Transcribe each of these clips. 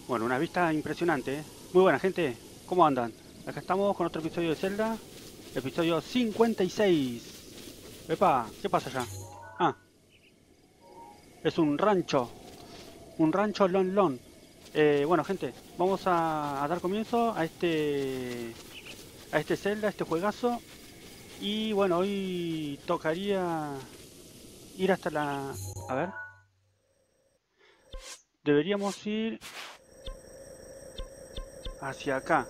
Bueno, una vista impresionante, ¿eh? Muy buena, gente. ¿Cómo andan? Acá estamos con otro episodio de Zelda. Episodio 56. Epa, ¿qué pasa allá? Ah, es un rancho. Un rancho Lon Lon. Bueno, gente, vamos a dar comienzo a este Zelda, a este juegazo. Y bueno, hoy tocaría ir hasta la... A ver. Deberíamos ir hacia acá.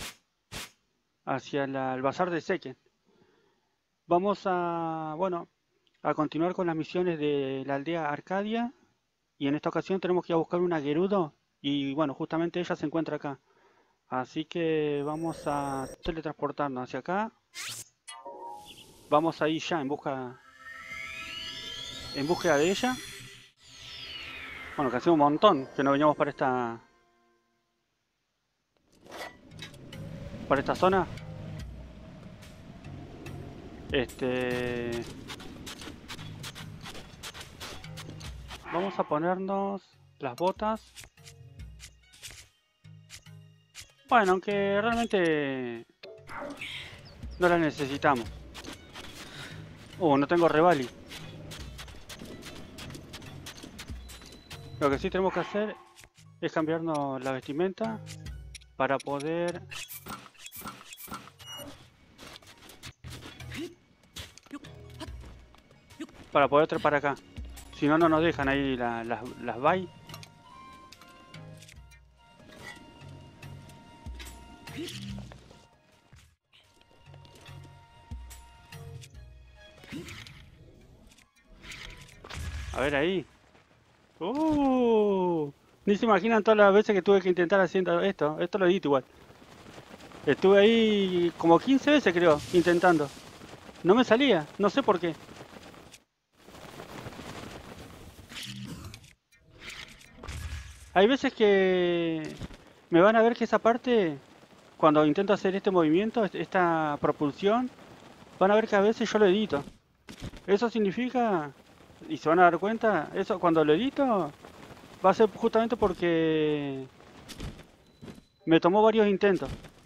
Hacia el bazar de Seken. Vamos a... Bueno, a continuar con las misiones de la aldea Arcadia. Y en esta ocasión tenemos que ir a buscar una Gerudo. Y bueno, justamente ella se encuentra acá. Así que vamos a teletransportarnos hacia acá. Vamos a ir ya en búsqueda de ella. Bueno, que hace un montón que no veníamos para esta zona. Este, vamos a ponernos las botas. Bueno, aunque realmente no las necesitamos. No tengo Revali. Lo que sí tenemos que hacer es cambiarnos la vestimenta para poder trepar acá. Si no, no nos dejan ahí las bay. A ver ahí. Ni se imaginan todas las veces que tuve que intentar haciendo esto. Esto lo edito igual. Estuve ahí como 15 veces creo, intentando. No me salía, no sé por qué. Hay veces que me van a ver que esa parte, cuando intento hacer este movimiento, esta propulsión, van a ver que a veces yo lo edito. Eso significa, y se van a dar cuenta, eso cuando lo edito, va a ser justamente porque me tomó varios intentos.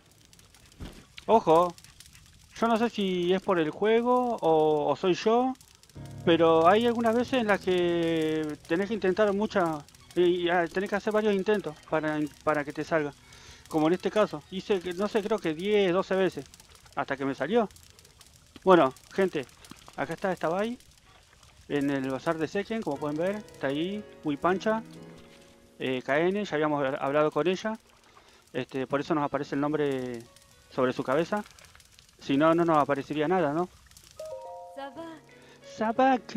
Ojo, yo no sé si es por el juego o soy yo, pero hay algunas veces en las que tenés que intentar muchas y tenés que hacer varios intentos para que te salga. Como en este caso, hice, no sé, creo que 10, 12 veces, hasta que me salió. Bueno, gente, acá está esta Bai, en el bazar de Seken, como pueden ver, está ahí, muy pancha. KN, ya habíamos hablado con ella, por eso nos aparece el nombre sobre su cabeza. Si no, no nos aparecería nada, ¿no? Sabak.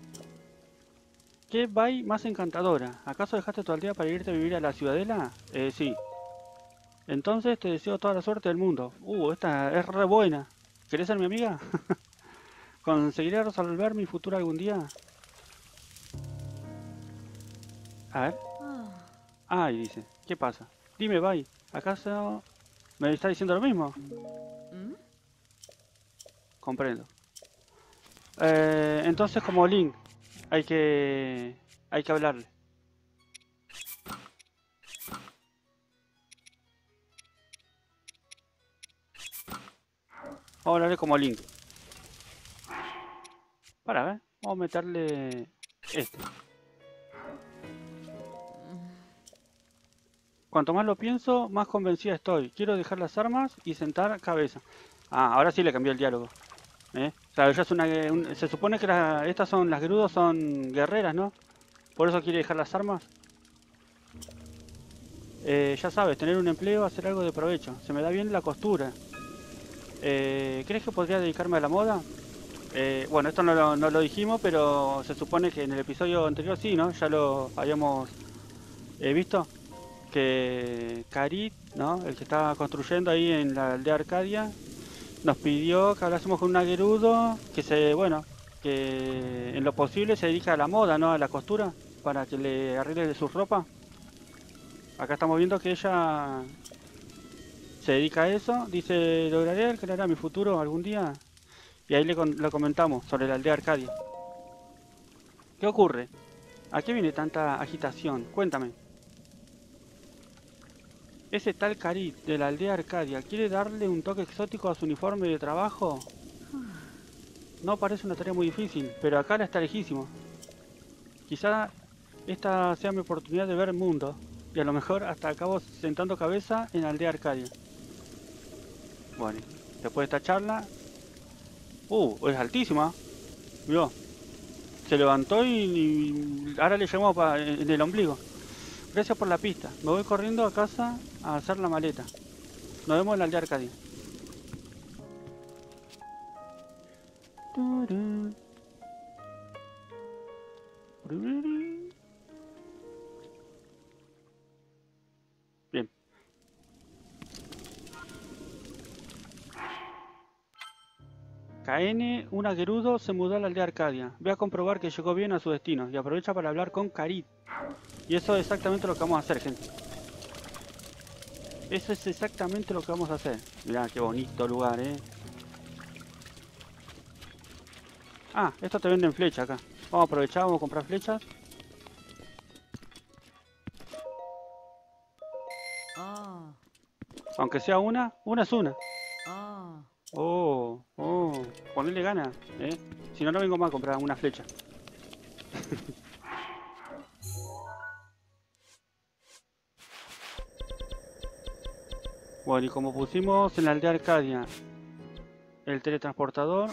¿Qué Bai más encantadora? ¿Acaso dejaste tu aldea para irte a vivir a la ciudadela? Sí. Entonces te deseo toda la suerte del mundo. Esta es re buena. ¿Querés ser mi amiga? ¿Conseguiré resolver mi futuro algún día? A ver. Ay, dice. ¿Qué pasa? Dime, Bai. ¿Acaso me está diciendo lo mismo? Comprendo. Entonces, como Link, hay que hablarle. Vamos a hablarle como Link. Para ver. Vamos a meterle este. Cuanto más lo pienso, más convencida estoy. Quiero dejar las armas y sentar cabeza. Ah, ahora sí le cambió el diálogo. Claro, ella es se supone que estas son las Gerudos, son guerreras, ¿no? Por eso quiere dejar las armas. Ya sabes, tener un empleo, hacer algo de provecho. Se me da bien la costura. ¿Crees que podría dedicarme a la moda? Bueno, esto no lo dijimos, pero se supone que en el episodio anterior sí, ¿no? Ya lo habíamos visto. Que Karit, ¿no? El que estaba construyendo ahí en la aldea Arcadia, nos pidió que hablásemos con una Gerudo bueno, que en lo posible se dedica a la moda, ¿no? A la costura, para que le arregle su ropa. Acá estamos viendo que ella se dedica a eso. Dice, lograré alcanzar mi futuro algún día. Y ahí le comentamos sobre la aldea Arcadia. ¿Qué ocurre? ¿A qué viene tanta agitación? Cuéntame. Ese tal Carit de la aldea Arcadia quiere darle un toque exótico a su uniforme de trabajo. No parece una tarea muy difícil, pero acá está lejísimo. Quizá esta sea mi oportunidad de ver el mundo, y a lo mejor hasta acabo sentando cabeza en la aldea Arcadia. Bueno, después de esta charla... es altísima. Vio, se levantó y ahora le llamamos en el ombligo. Gracias por la pista. Me voy corriendo a casa a hacer la maleta. Nos vemos en la aldea Arcadia. Bien. KN, un aguerudo, se mudó a la aldea Arcadia. Ve a comprobar que llegó bien a su destino y aprovecha para hablar con Carit. Y eso es exactamente lo que vamos a hacer, gente. Eso es exactamente lo que vamos a hacer. Mirá, qué bonito lugar, Ah, esto te venden flechas acá. Vamos a aprovechar, vamos a comprar flechas. Aunque sea una es una. Ponerle ganas, Si no, no vengo más a comprar una flecha. Bueno, y como pusimos en la aldea Arcadia el teletransportador...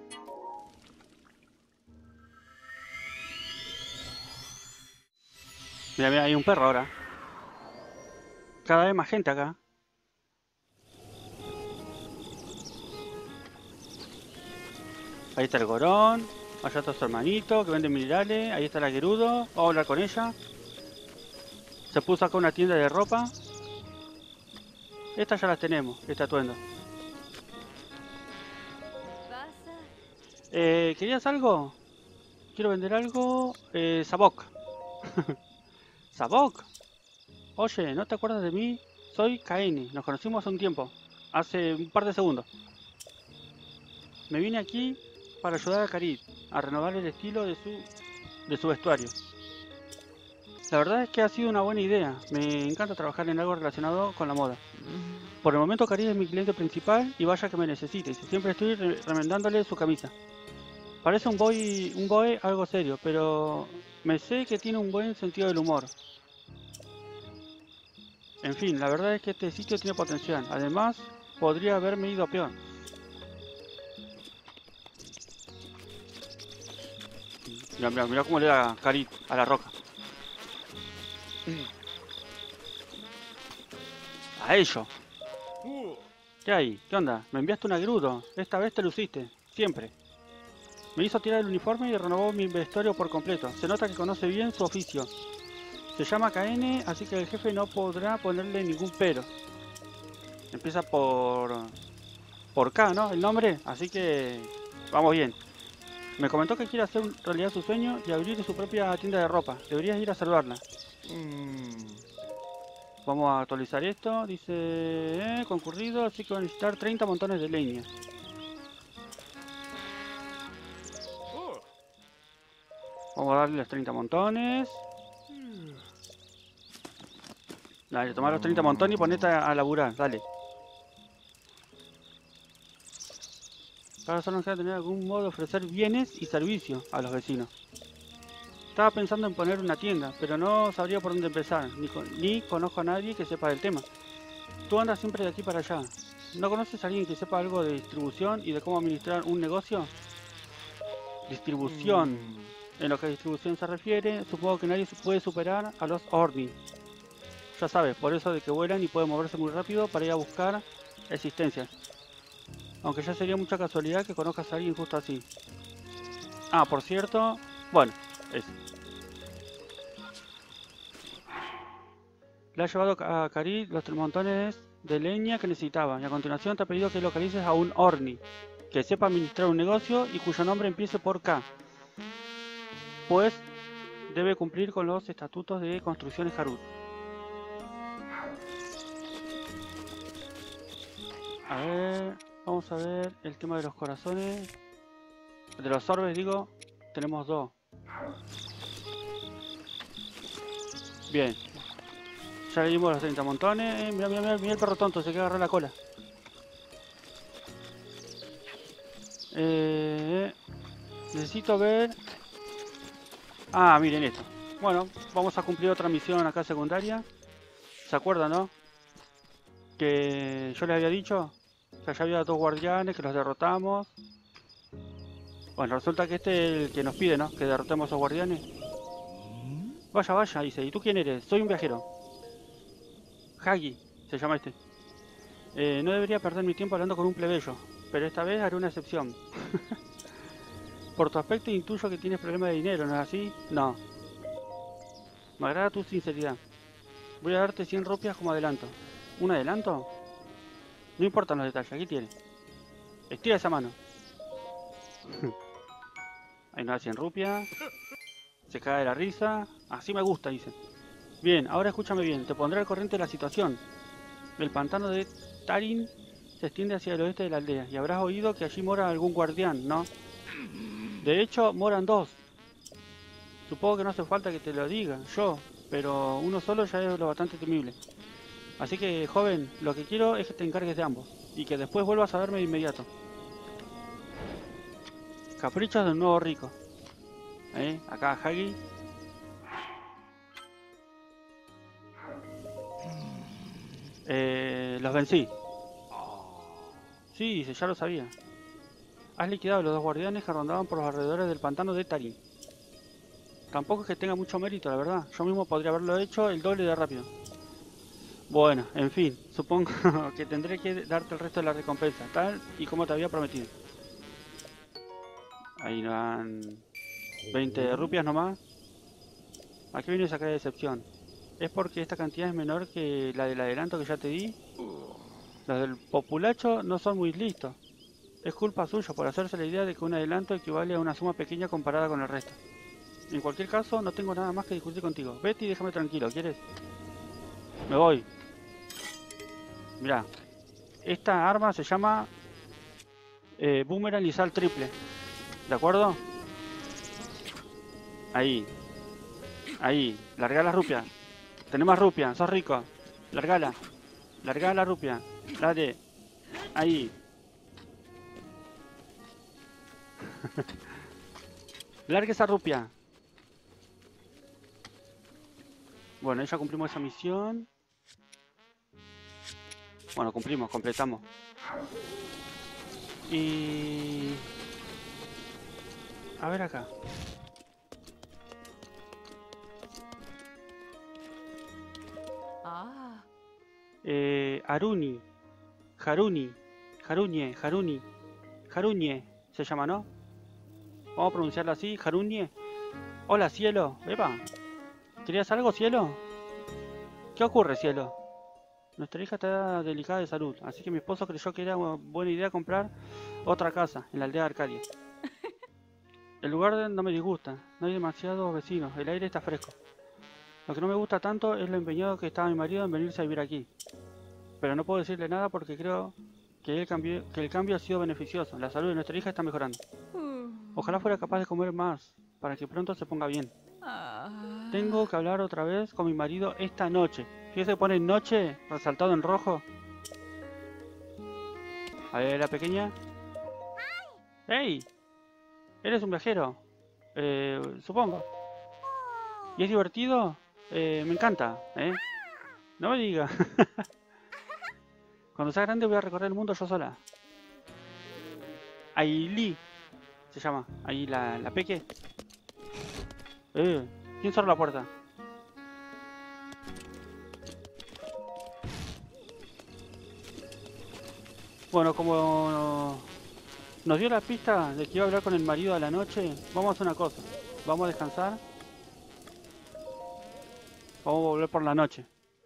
Mira, mira, hay un perro ahora. Cada vez más gente acá. Ahí está el Gorón. Allá está su hermanito que vende minerales. Ahí está el Aguerudo. Vamos a hablar con ella. Se puso acá una tienda de ropa. Estas ya las tenemos, este atuendo. ¿Querías algo? Quiero vender algo. Sabok. ¿Sabok? Oye, ¿no te acuerdas de mí? Soy KN. Nos conocimos hace un tiempo. Hace un par de segundos. Me vine aquí para ayudar a Carit a renovar el estilo de su vestuario. La verdad es que ha sido una buena idea. Me encanta trabajar en algo relacionado con la moda. Por el momento Carit es mi cliente principal y vaya que me necesite. Siempre estoy remendándole su camisa. Parece un boy algo serio, pero me sé que tiene un buen sentido del humor. En fin, la verdad es que este sitio tiene potencial. Además, podría haberme ido a peor. Mira, mira, mira cómo le da Carit a la roca. A ello. ¿Qué hay? ¿Qué onda? Me enviaste un agrudo. Esta vez te luciste. Siempre. Me hizo tirar el uniforme y renovó mi vestuario por completo. Se nota que conoce bien su oficio. Se llama KN, así que el jefe no podrá ponerle ningún pero. Empieza por K, ¿no? El nombre, así que vamos bien. Me comentó que quiere hacer realidad su sueño y abrir su propia tienda de ropa. Deberías ir a saludarla. Vamos a actualizar esto. Dice concurrido, así que van a necesitar 30 montones de leña. Vamos a darle los 30 montones. Dale, tomar los 30 montones y ponete a laburar, dale. Para solo tener algún modo de ofrecer bienes y servicios a los vecinos. Estaba pensando en poner una tienda, pero no sabría por dónde empezar, ni conozco a nadie que sepa del tema. Tú andas siempre de aquí para allá. ¿No conoces a alguien que sepa algo de distribución y de cómo administrar un negocio? Distribución. En lo que a distribución se refiere, supongo que nadie puede superar a los Orni. Ya sabes, por eso de que vuelan y pueden moverse muy rápido para ir a buscar existencias. Aunque ya sería mucha casualidad que conozcas a alguien justo así. Ah, por cierto... Bueno, eso. Le ha llevado a Carit los 3 montones de leña que necesitaba. Y a continuación te ha pedido que localices a un Orni. Que sepa administrar un negocio y cuyo nombre empiece por K. Pues debe cumplir con los estatutos de construcciones Harut. A ver, vamos a ver el tema de los corazones. De los orbes, digo, tenemos 2. Bien. Ya le dimos los 30 montones. Mira, mira, mira, mira el perro tonto, se quiere agarrar la cola. Necesito ver... Ah, miren esto. Bueno, vamos a cumplir otra misión acá secundaria. ¿Se acuerdan, no? Que yo les había dicho que allá había 2 guardianes, que los derrotamos. Bueno, resulta que este es el que nos pide, ¿no? Que derrotemos a esos guardianes. Vaya, vaya, dice. ¿Y tú quién eres? Soy un viajero. Hagi, se llama este. No debería perder mi tiempo hablando con un plebeyo, pero esta vez haré una excepción. Por tu aspecto intuyo que tienes problemas de dinero, ¿no es así? No. Me agrada tu sinceridad. Voy a darte 100 rupias como adelanto. ¿Un adelanto? No importan los detalles, aquí tienes. Estira esa mano. Ahí nos da 100 rupias. Se cae de la risa. Así me gusta, dice. Bien, ahora escúchame bien. Te pondré al corriente de la situación. El pantano de Tarin se extiende hacia el oeste de la aldea. Y habrás oído que allí mora algún guardián, ¿no? De hecho, moran 2. Supongo que no hace falta que te lo diga yo, pero uno solo ya es lo bastante temible. Así que, joven, lo que quiero es que te encargues de ambos. Y que después vuelvas a verme de inmediato. Caprichos de un nuevo rico. Acá Hagi. Los vencí. Sí, dice, ya lo sabía. Has liquidado a los 2 guardianes que rondaban por los alrededores del pantano de Tarin. Tampoco es que tenga mucho mérito, la verdad. Yo mismo podría haberlo hecho el doble de rápido. Bueno, en fin, supongo que tendré que darte el resto de la recompensa, tal y como te había prometido. Ahí nos dan 20 rupias nomás. ¿A qué viene esa cara de decepción? ¿Es porque esta cantidad es menor que la del adelanto que ya te di? Los del populacho no son muy listos. Es culpa suya por hacerse la idea de que un adelanto equivale a una suma pequeña comparada con el resto. En cualquier caso, no tengo nada más que discutir contigo. Vete y déjame tranquilo, ¿quieres? Me voy. Mirá, esta arma se llama Boomerang Lizal Triple. ¿De acuerdo? Ahí. Ahí. Larga la rupia. Tenemos rupia, sos rico. Largala. Larga la rupia. Dale. Ahí. Larga esa rupia. Bueno, ya cumplimos esa misión. Bueno, cumplimos, completamos. Y... A ver acá. Aruni. Haruni. Harunie. Haruni. Harunie. Se llama, ¿no? Vamos a pronunciarlo así. Harunie. Hola, cielo. Epa. ¿Querías algo, cielo? ¿Qué ocurre, cielo? Nuestra hija está delicada de salud, así que mi esposo creyó que era una buena idea comprar otra casa en la aldea de Arcadia. El lugar no me disgusta, no hay demasiados vecinos, el aire está fresco. Lo que no me gusta tanto es lo empeñado que estaba mi marido en venirse a vivir aquí. Pero no puedo decirle nada porque creo que el cambio ha sido beneficioso. La salud de nuestra hija está mejorando. Ojalá fuera capaz de comer más, para que pronto se ponga bien. Tengo que hablar otra vez con mi marido esta noche. Fíjese que pone noche, resaltado en rojo. A ver, la pequeña. ¡Hey! ¿Eres un viajero? Supongo. ¿Y es divertido? Me encanta, ¿eh? No me diga. Cuando sea grande voy a recorrer el mundo yo sola. Ailí se llama. Ahí la peque. ¿Quién cerró la puerta? Bueno, como nos dio la pista de que iba a hablar con el marido a la noche, vamos a hacer una cosa. Vamos a descansar. Vamos a volver por la noche.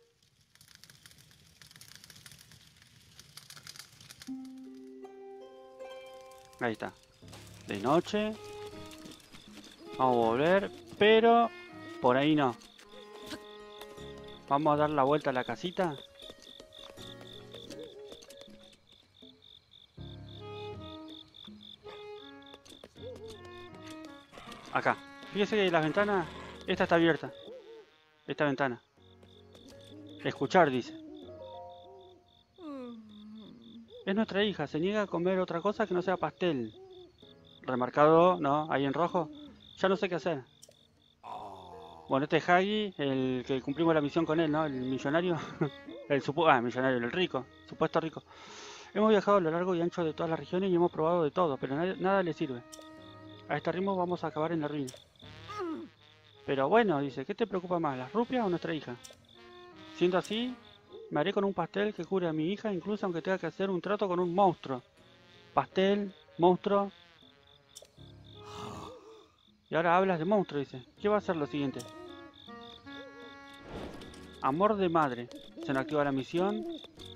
Ahí está. De noche. Vamos a volver, pero por ahí no. Vamos a dar la vuelta a la casita. Acá. Fíjese que las ventanas... Esta está abierta. Esta ventana. Escuchar, dice. Es nuestra hija, se niega a comer otra cosa que no sea pastel. Remarcado, ¿no? Ahí en rojo. Ya no sé qué hacer. Bueno, este es Hagi, el que cumplimos la misión con él, ¿no? El millonario. Millonario, el rico. Supuesto rico. Hemos viajado a lo largo y ancho de todas las regiones y hemos probado de todo, pero nada le sirve. A este ritmo vamos a acabar en la ruina. Pero bueno, dice, ¿qué te preocupa más, las rupias o nuestra hija? Siendo así, me haré con un pastel que cure a mi hija, incluso aunque tenga que hacer un trato con un monstruo. Pastel, monstruo. Y ahora hablas de monstruo, dice. ¿Qué va a ser lo siguiente? Amor de madre. Se nos activa la misión.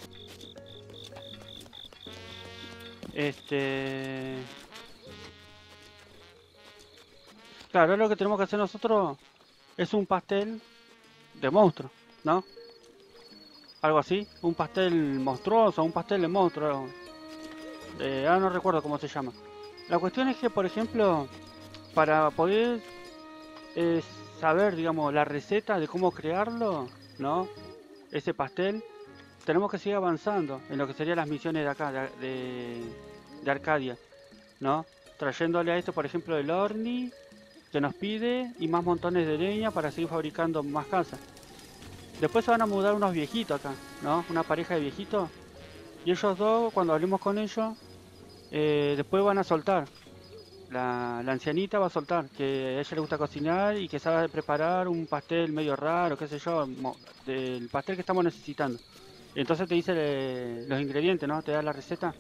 Claro, lo que tenemos que hacer nosotros es un pastel de monstruo, ¿no? Algo así. Un pastel monstruoso, un pastel de monstruo. Ahora no recuerdo cómo se llama. La cuestión es que, por ejemplo, para poder eh, saber, digamos, la receta de cómo crearlo, ¿no? Ese pastel, tenemos que seguir avanzando en lo que serían las misiones de acá, de Arcadia, ¿no? Trayéndole a esto, por ejemplo, el Orni que nos pide y más montones de leña para seguir fabricando más casas. Después se van a mudar unos viejitos acá, ¿no? Una pareja de viejitos. Y ellos dos, cuando hablemos con ellos, después van a soltar. La ancianita va a soltar que a ella le gusta cocinar y que sabe preparar un pastel medio raro, qué sé yo, del pastel que estamos necesitando. Y entonces te dice los ingredientes, ¿no? Te da la receta.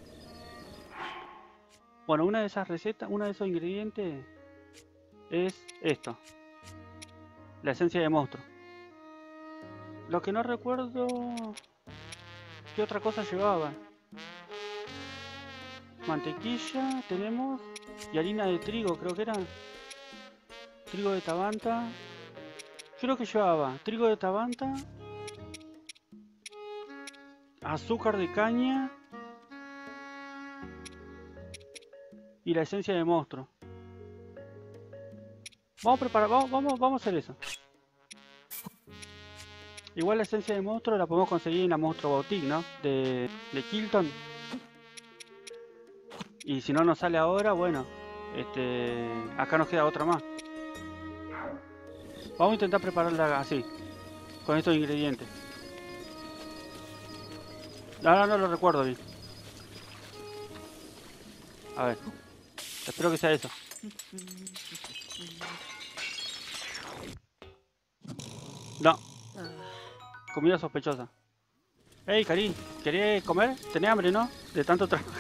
Bueno, una de esas recetas, uno de esos ingredientes es esto, la esencia de monstruo. Lo que no recuerdo qué otra cosa llevaba. Mantequilla tenemos y harina de trigo, creo que era. Trigo de Tabanta. Creo que llevaba trigo de Tabanta, azúcar de caña y la esencia de monstruo. Vamos a preparar, vamos a hacer eso. Igual la esencia de monstruo la podemos conseguir en la Monstruo Boutique, ¿no? De Kilton. Y si no nos sale ahora, bueno, acá nos queda otra más. Vamos a intentar prepararla así, con estos ingredientes. Ahora no lo recuerdo bien. A ver, espero que sea eso. No, comida sospechosa. Hey, Cari, ¿querés comer? ¿Tenés hambre, no? De tanto trabajo.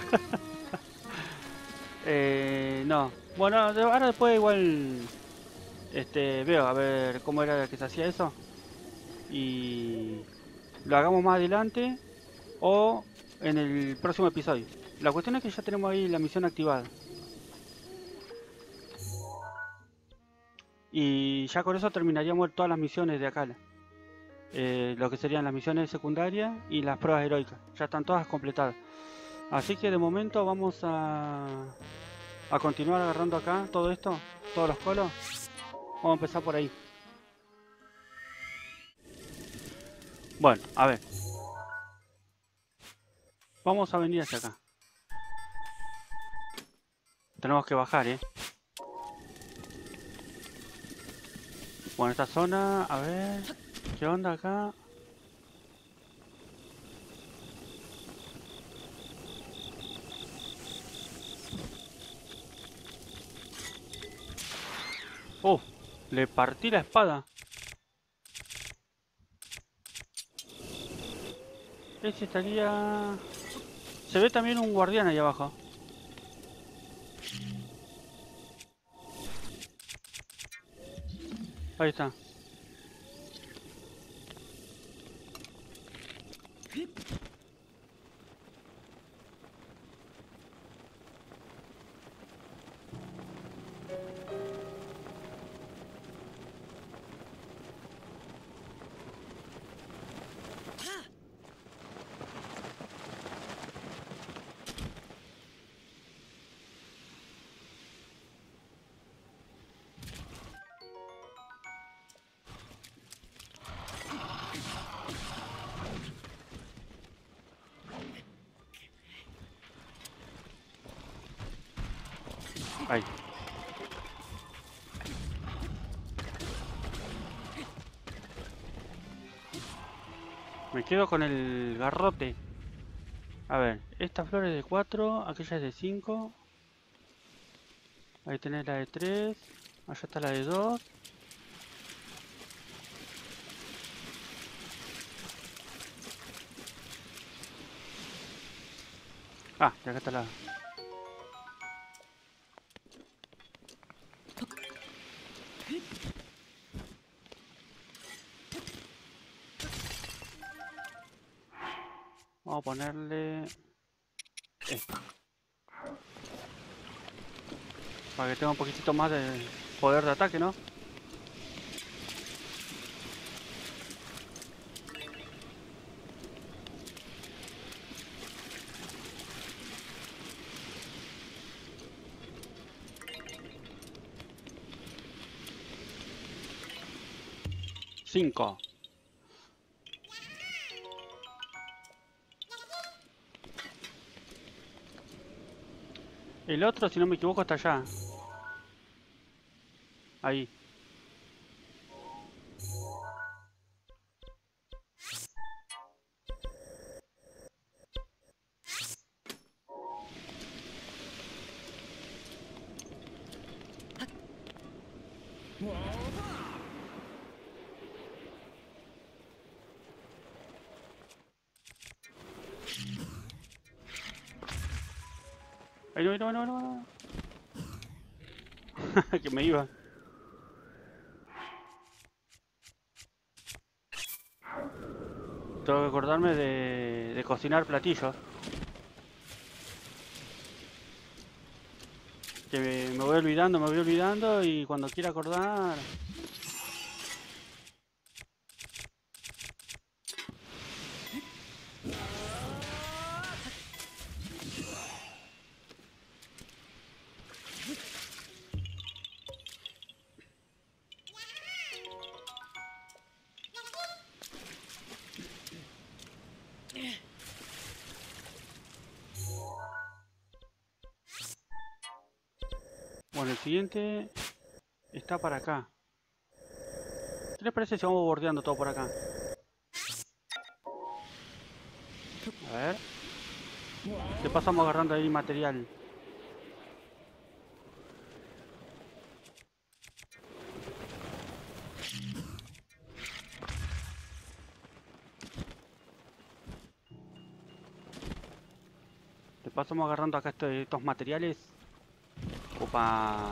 No. Bueno, ahora después igual veo a ver cómo era que se hacía eso. Y lo hagamos más adelante o en el próximo episodio. La cuestión es que ya tenemos ahí la misión activada. Y ya con eso terminaríamos todas las misiones de acá. Lo que serían las misiones secundarias y las pruebas heroicas. Ya están todas completadas. Así que de momento vamos a continuar agarrando acá todo esto, todos los colos. Vamos a empezar por ahí. Bueno, a ver. Vamos a venir hacia acá. Tenemos que bajar, Bueno, esta zona, a ver. ¿Qué onda acá? Oh, le partí la espada. Ese estaría... Se ve también un guardián ahí abajo. Ahí está. Ahí. Me quedo con el garrote. A ver, esta flor es de 4, aquella es de 5. Ahí tenés la de 3. Allá está la de 2. Ah, y acá está la... Vamos a ponerle... esta. Para que tenga un poquitito más de poder de ataque, ¿no? Cinco. El otro, si no me equivoco, está allá. Ahí. Ahí no, no, no, no, no. Que me iba. Tengo que acordarme de cocinar platillos. Que me voy olvidando y cuando quiera acordar... Bueno, el siguiente está para acá. ¿Qué les parece si vamos bordeando todo por acá? A ver. De paso vamos agarrando ahí material. De paso vamos agarrando acá estos materiales. Opa.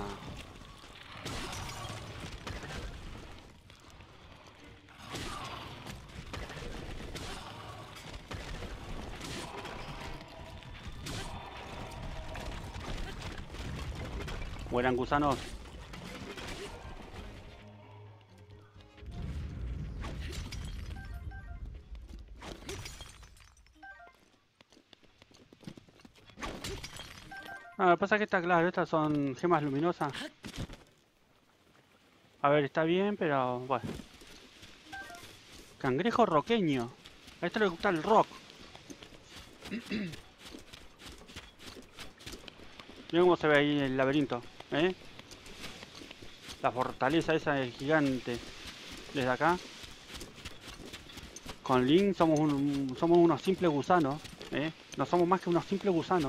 Mueran gusanos. Ah, lo que pasa es que está claro, estas son gemas luminosas. A ver, está bien, pero bueno. Cangrejo roqueño. A este le gusta el rock. Mira cómo se ve ahí el laberinto, ¿eh? La fortaleza esa es gigante. Desde acá. Con Link somos unos simples gusanos, ¿eh? No somos más que unos simples gusanos.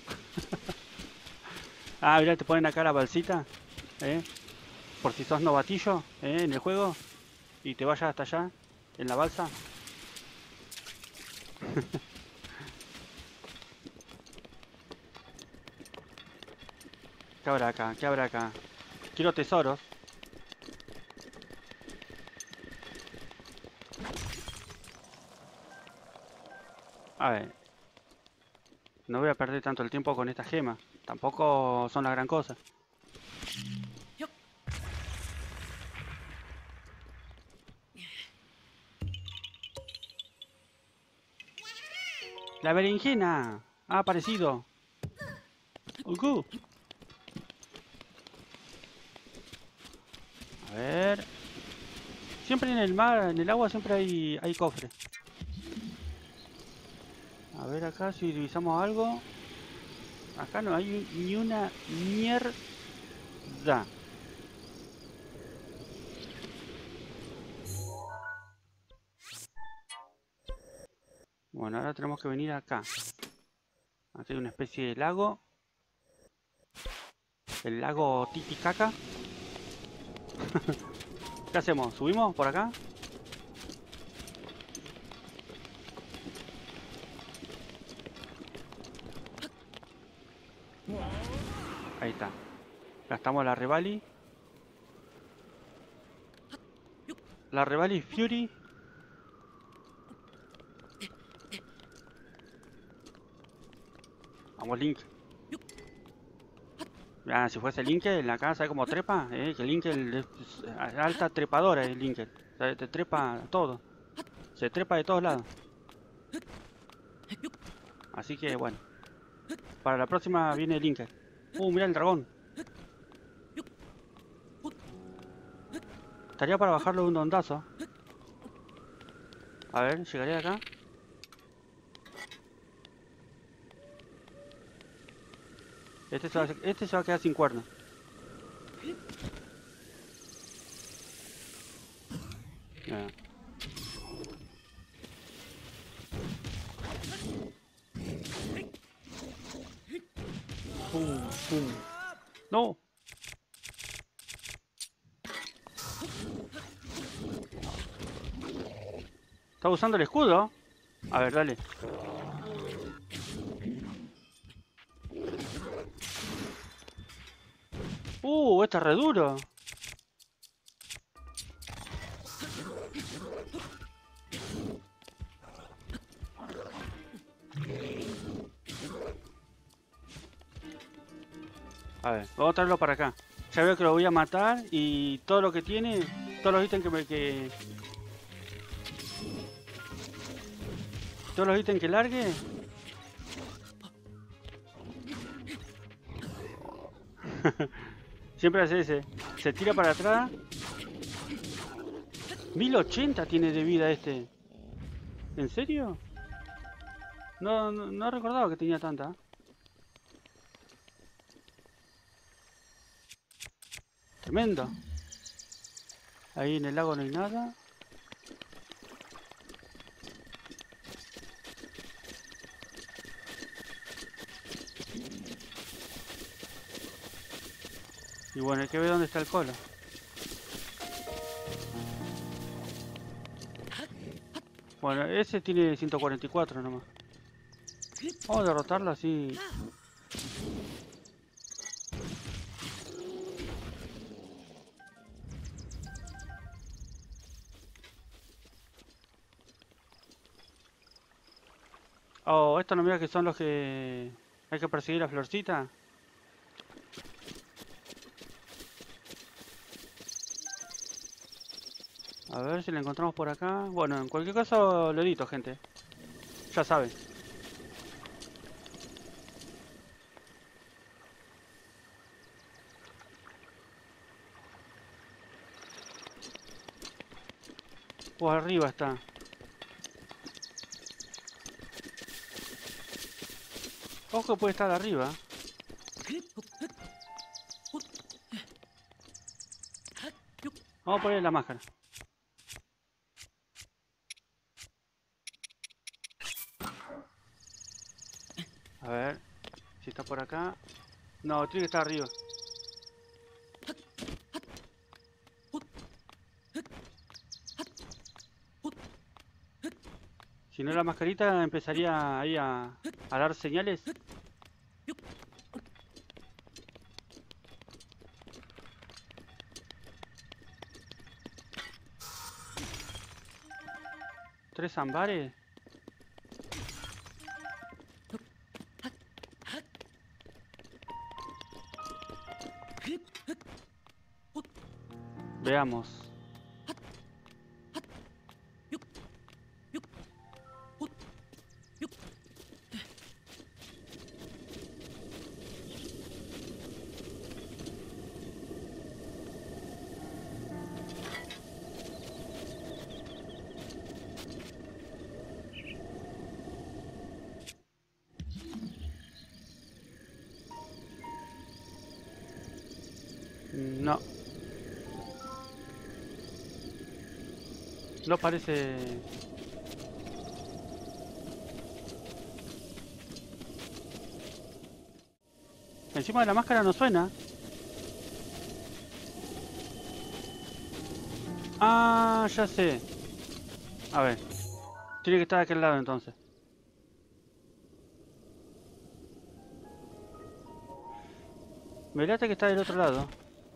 Ah, mira, te ponen acá la balsita, ¿eh? Por si sos novatillo, ¿eh? En el juego. Y te vayas hasta allá, en la balsa. ¿Qué habrá acá? ¿Qué habrá acá? Quiero tesoros. A ver. No voy a perder tanto el tiempo con esta gema. Tampoco son la gran cosa. ¡La berenjena! Ha aparecido. ¡Ujú! A ver. Siempre en el mar, en el agua siempre hay cofre. A ver acá si divisamos algo. Acá no hay ni una mierda. Ya. Bueno, ahora tenemos que venir acá. Aquí hay una especie de lago. El lago Titicaca. ¿Qué hacemos? ¿Subimos por acá? Ahí está. Gastamos la Revali. La Revali Fury. Vamos, Link. Ah, si fuese Linkel en la casa, ¿sabes cómo trepa? Que Linkel es alta trepadora, es Linkel. O sea, te trepa todo. Se trepa de todos lados. Así que bueno. Para la próxima viene Linkel. Mira el dragón. Estaría para bajarlo de un ondazo. A ver, llegaré acá. Este se va a quedar sin cuerno. Ya. Pum, pum. ¡No! Está usando el escudo. A ver, dale. Este es re duro. A ver, vamos a traerlo para acá. Ya veo que lo voy a matar y todo lo que tiene, todos los ítems todos los ítems que largue. Siempre hace ese. Se tira para atrás. 1080 tiene de vida este. ¿En serio? No recordaba que tenía tanta. Tremendo. Ahí en el lago no hay nada. Y bueno, hay que ver dónde está el colo. Bueno, ese tiene 144 nomás. Vamos a derrotarlo así. Oh, esto no mira que son los que hay que perseguir a Florcita. A ver si la encontramos por acá. Bueno, en cualquier caso lo edito, gente. Ya saben. Arriba está. Ojo que puede estar arriba. Vamos a poner la máscara. A ver si está por acá. No, tiene que estar arriba. Si no, la mascarita empezaría ahí a dar señales. ¿Tres ambares? Veamos. No. No parece... Encima de la máscara no suena. Ah, ya sé. A ver. Tiene que estar de aquel lado entonces. Me late que está del otro lado.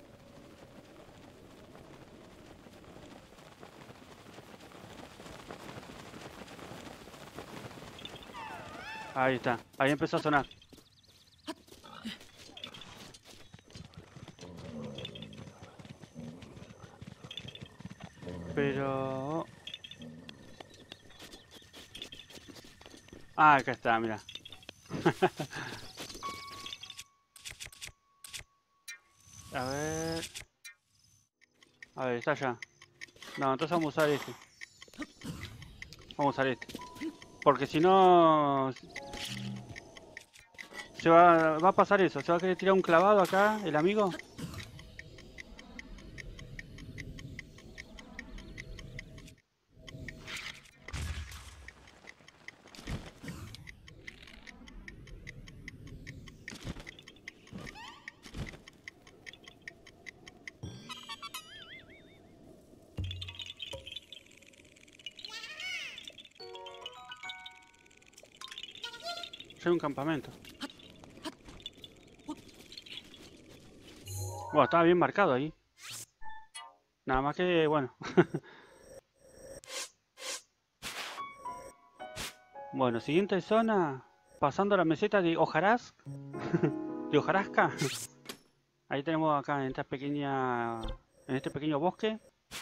Ahí está. Ahí empezó a sonar. Pero... Ah, acá está, mira. A ver... A ver, está allá. No, entonces vamos a usar este. Vamos a usar este. Porque si no... va a pasar eso. Se va a querer tirar un clavado acá, el amigo. Ya hay un campamento. Bueno, estaba bien marcado ahí. Nada más que, bueno. Bueno, siguiente zona. Pasando la meseta de Hojarasca. De Hojarasca. Ahí tenemos acá en esta pequeña... En este pequeño bosque.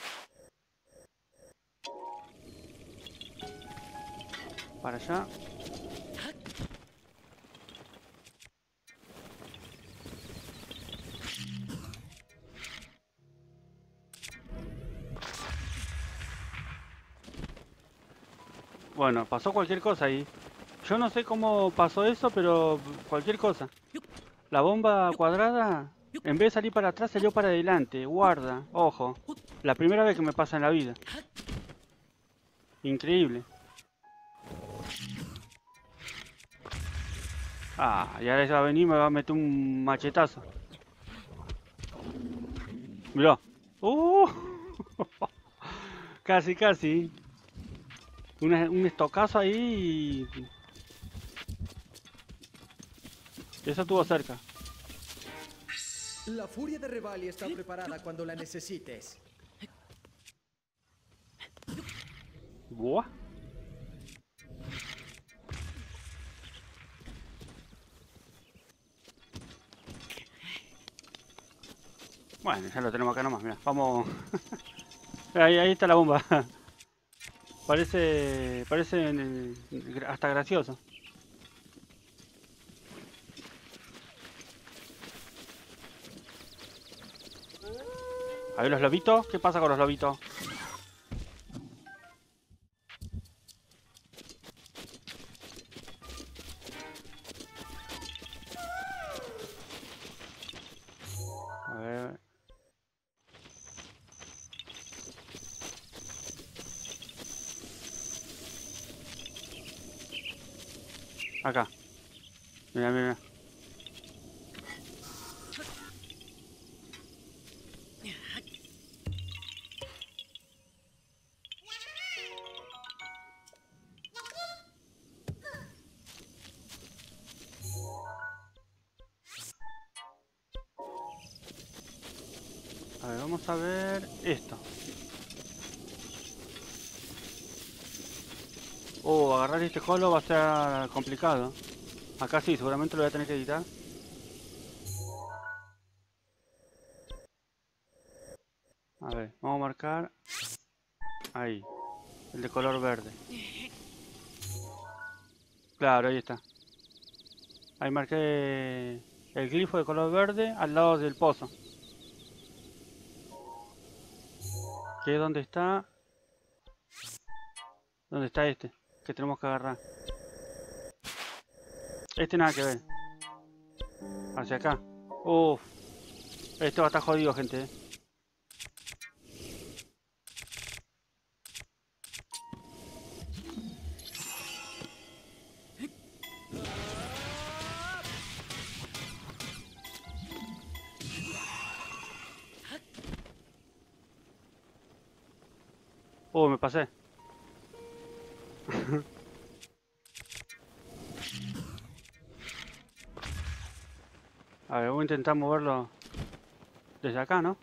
Para allá. Bueno, pasó cualquier cosa ahí. Yo no sé cómo pasó eso, pero cualquier cosa. La bomba cuadrada, en vez de salir para atrás, salió para adelante. Guarda, ojo. La primera vez que me pasa en la vida. Increíble. Ah, y ahora ya va a venir y me va a meter un machetazo. Mirá. Casi, casi. Un estocazo ahí y... Eso estuvo cerca. La furia de Revali está preparada cuando la necesites. Buah. Bueno, ya lo tenemos acá nomás, mira. Vamos. Ahí está la bomba. Parece hasta gracioso. A ver los lobitos. ¿Qué pasa con los lobitos? A ver. Acá. Mira, mira. A ver, vamos a ver esto. Agarrar este colo va a ser complicado. Acá sí, seguramente lo voy a tener que editar. A ver, vamos a marcar. Ahí. El de color verde. Claro, ahí está. Ahí marqué el glifo de color verde al lado del pozo. Que es donde está... ¿Dónde está este? Que tenemos que agarrar. Este nada que ver. Hacia acá. Uff. Esto va a estar jodido, gente. Me pasé. A ver, voy a intentar moverlo desde acá, ¿no?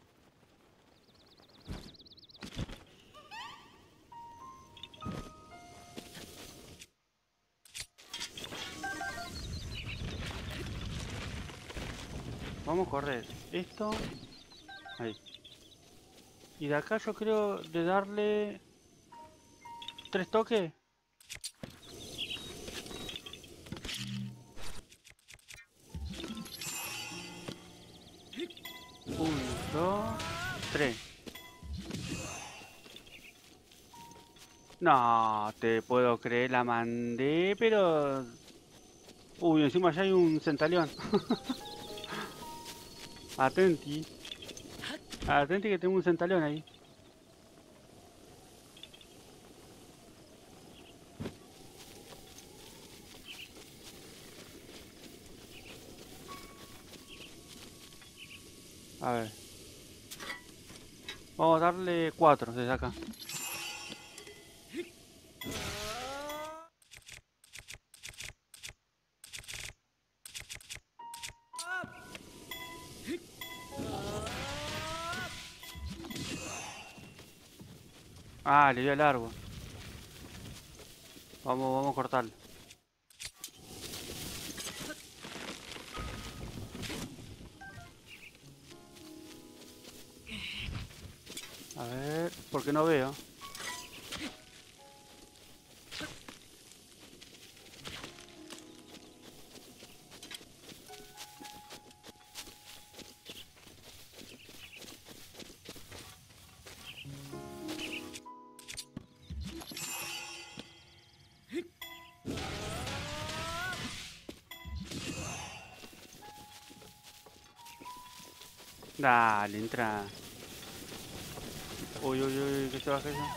Vamos a correr esto. Ahí. Y de acá yo creo de darle 3 toques. Uno, dos, tres. No te puedo creer, la mandé, pero... Uy, encima ya hay un centaleón. Atenti. Atenti que tengo un centaleón ahí. A ver. Vamos a darle 4 desde acá. Ah, le dio el árbol. Vamos a cortarlo. A ver, porque no veo. Dale, entra. Uy, uy, uy, que se baja eso.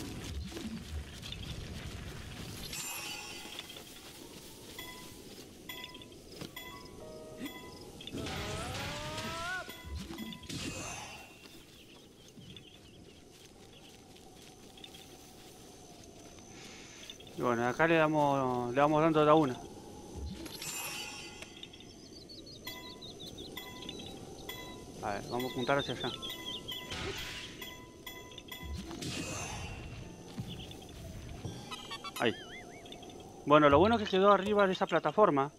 Y bueno, acá le vamos dando de a una. A ver, vamos a apuntar hacia allá. Ahí. Bueno, lo bueno es que quedó arriba de esa plataforma.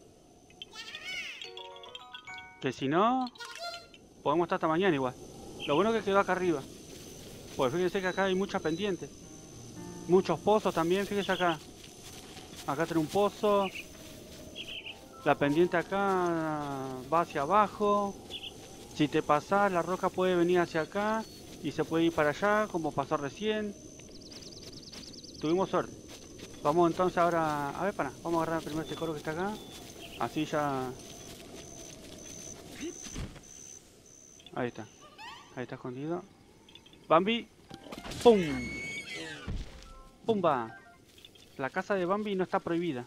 Que si no, podemos estar hasta mañana igual. Lo bueno es que quedó acá arriba. Pues fíjense que acá hay muchas pendientes. Muchos pozos también, fíjense acá. Acá tiene un pozo. La pendiente acá va hacia abajo. Si te pasas, la roca puede venir hacia acá y se puede ir para allá, como pasó recién. Tuvimos suerte. Vamos entonces ahora... A ver, vamos a agarrar primero este coro que está acá. Así ya... Ahí está. Ahí está escondido. Bambi. ¡Pum! ¡Pumba! La casa de Bambi no está prohibida.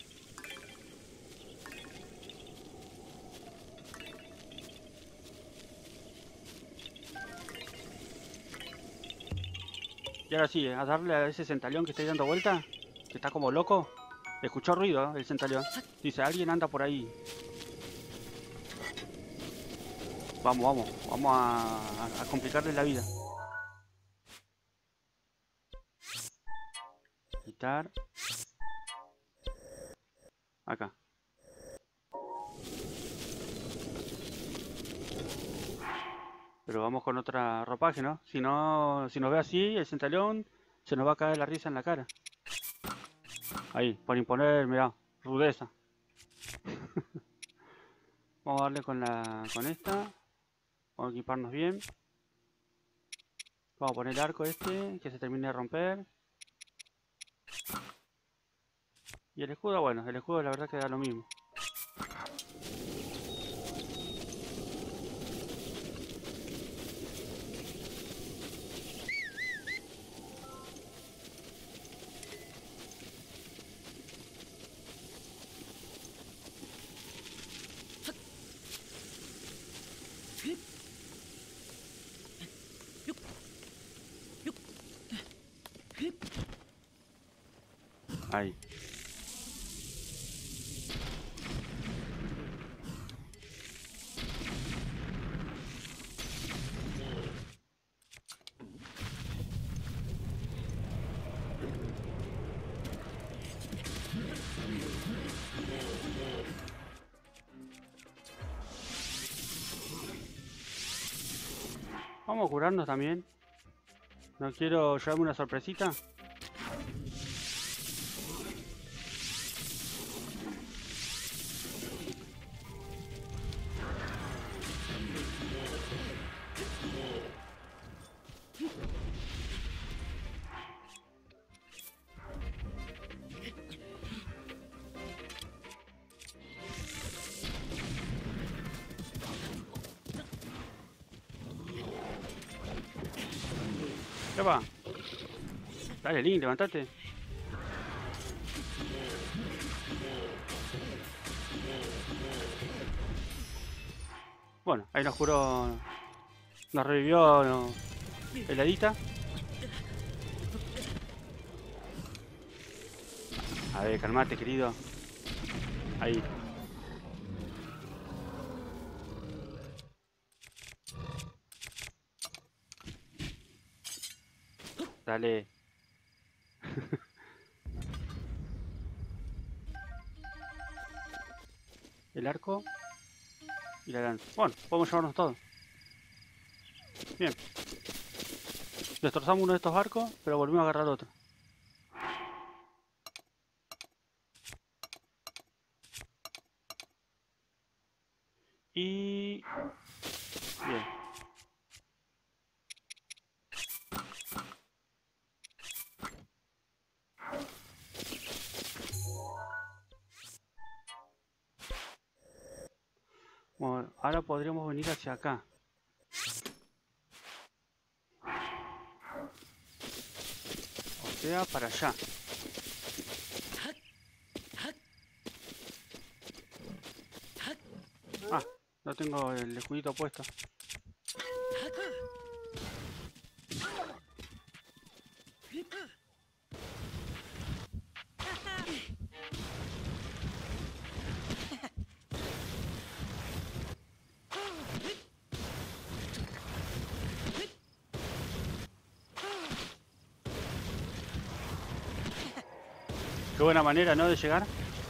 Y ahora sí, a darle a ese centaleón que está ahí dando vuelta. Que está como loco. Escuchó ruido, el centaleón. Dice, alguien anda por ahí. Vamos a complicarle la vida. Quitar. Acá. Pero vamos con otra ropaje, ¿no? Si nos ve así, el centaleón, se nos va a caer la risa en la cara. Ahí, por imponer, mirá, rudeza. Vamos a darle con esta. Vamos a equiparnos bien. Vamos a poner el arco este, que se termine de romper. Y el escudo, bueno, el escudo la verdad que da lo mismo. Ahí. Vamos a curarnos también. No quiero llevarme una sorpresita. ¿Qué va? Dale, Link, levantate. Bueno, ahí nos curó. Nos revivió heladita. A ver, calmate, querido. Ahí. Dale. El arco y la lanza. Bueno, podemos llevarnos todo. Bien. Destrozamos uno de estos arcos, pero volvimos a agarrar otro. Y... bien. Bueno, ahora podríamos venir hacia acá. O sea, para allá. Ah, no tengo el escudito puesto. Qué buena manera, ¿no?, de llegar.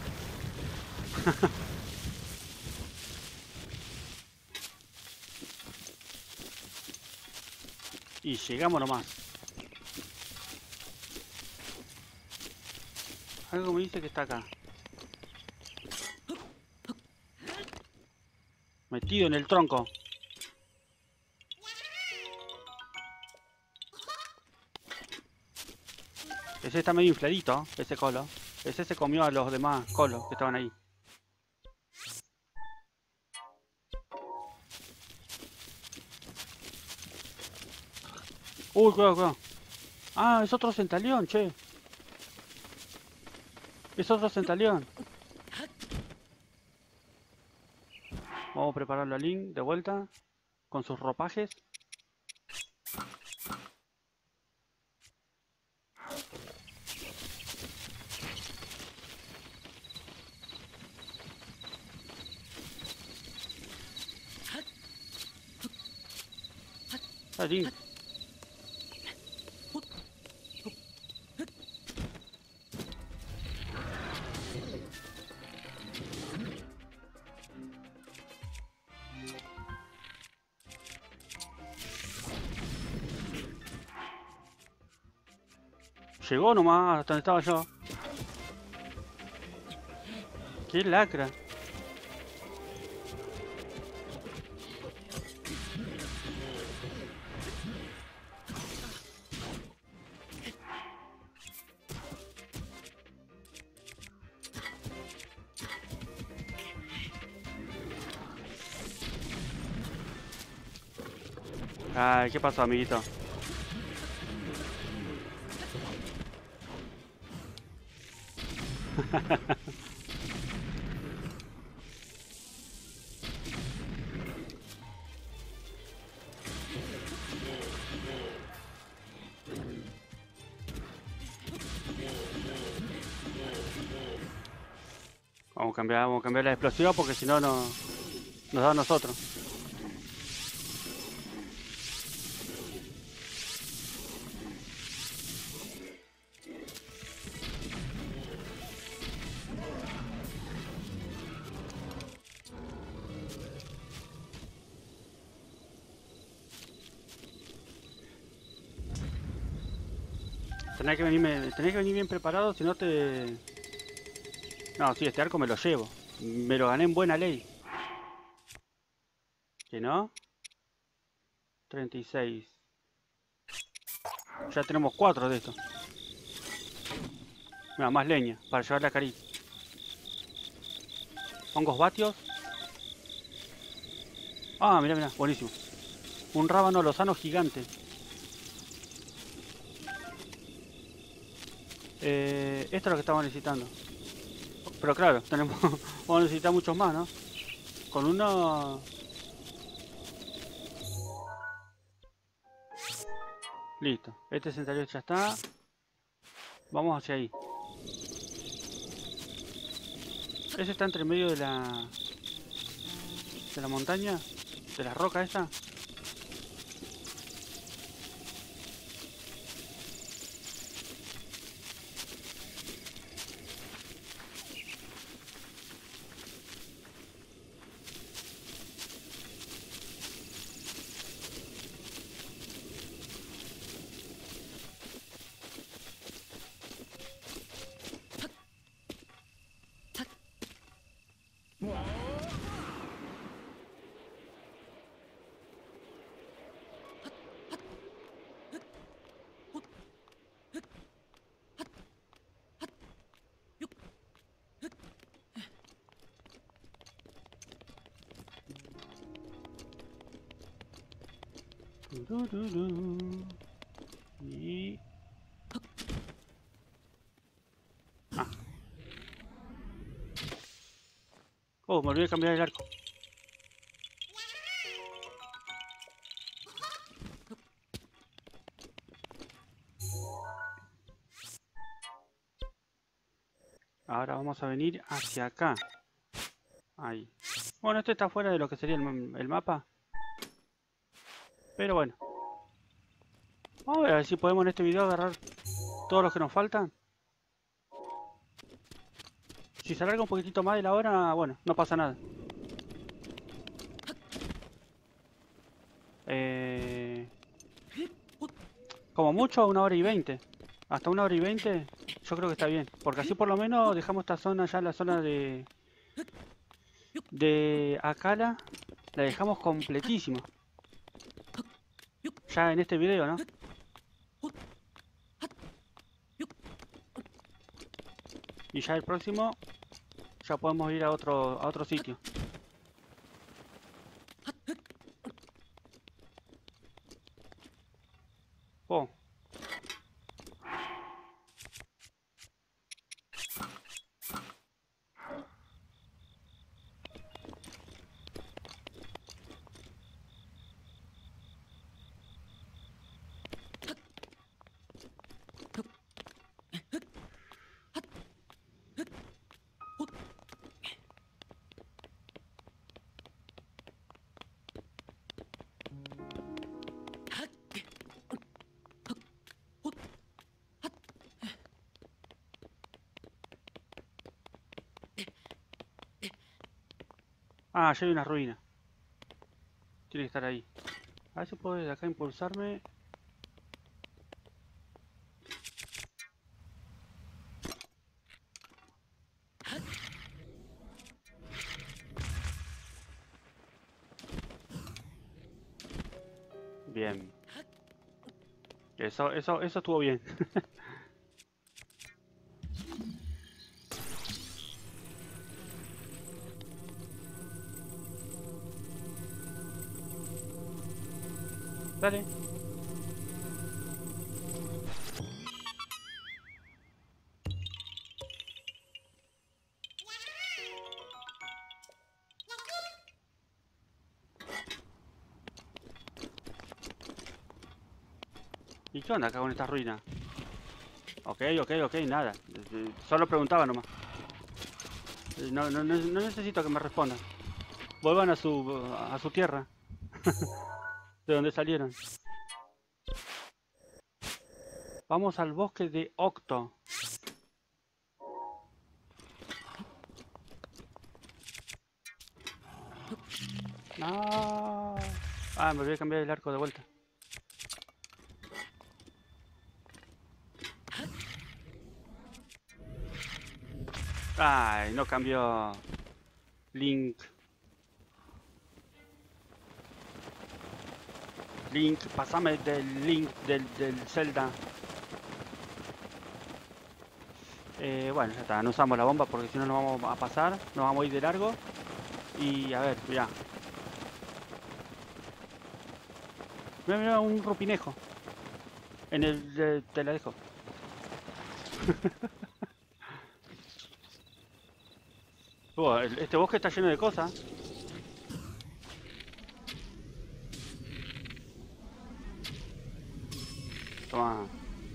Y llegamos nomás. Algo me dice que está acá. Metido en el tronco. Ese está medio infladito, ese colo. Ese se comió a los demás colos que estaban ahí. Uy, cuidado, cuidado. Ah, es otro centaleón, che. Es otro centaleón. Vamos a prepararlo a Link de vuelta. Con sus ropajes. Ah, Link. Llegó nomás hasta donde estaba yo. Qué lacra. Ay, ¿qué pasó, amiguito? Vamos a cambiar la explosiva porque si no, nos da a nosotros. Tenés que venir bien preparado, si no te... No, sí, este arco me lo llevo. Me lo gané en buena ley. ¿Que no? 36. Ya tenemos 4 de estos. Mira, más leña para llevarle a Cari. Hongos vatios. Ah, mira, buenísimo. Un rábano lozano gigante. Esto es lo que estamos necesitando. Pero claro, vamos a necesitar muchos más, ¿no? Con uno... Listo. Este centenario ya está. Vamos hacia ahí. Ese está entre medio de la montaña. De la roca esta. Y... Ah. Oh, me olvidé de cambiar el arco. Ahora vamos a venir hacia acá. Ahí. Bueno, este está fuera de lo que sería el mapa. Pero bueno. Vamos a ver si podemos en este video agarrar todos los que nos faltan. Si se alarga un poquitito más de la hora, bueno, no pasa nada. Como mucho, 1 hora y 20. Hasta 1 hora y 20 yo creo que está bien. Porque así por lo menos dejamos esta zona ya, la zona de Akala. La dejamos completísima. Ya en este video, ¿no? Y ya el próximo ya podemos ir a otro sitio. Oh. Ah, ya hay una ruina. Tiene que estar ahí. A ver si puedo desde acá impulsarme. Bien. Eso estuvo bien. Dale. ¿Y qué onda acá con esta ruina? Ok, nada. Solo preguntaba nomás. No necesito que me respondan. Vuelvan a su tierra, de donde salieron. Vamos al bosque de Octo. No. Ah, me olvidé de cambiar el arco de vuelta. Ay, no cambió. Link. Link, pasame del Link del Zelda. Bueno, ya está, no usamos la bomba porque si no nos vamos a pasar, nos vamos a ir de largo. Y a ver, mirá. Mira, un rupinejo. En el te la dejo. Este bosque está lleno de cosas. Toma.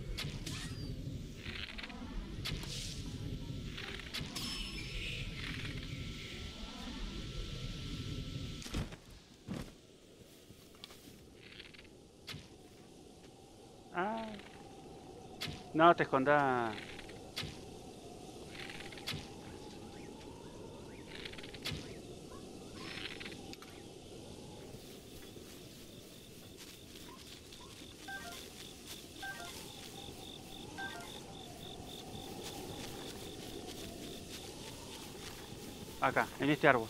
Ah. No te escondas. Acá, en este árbol.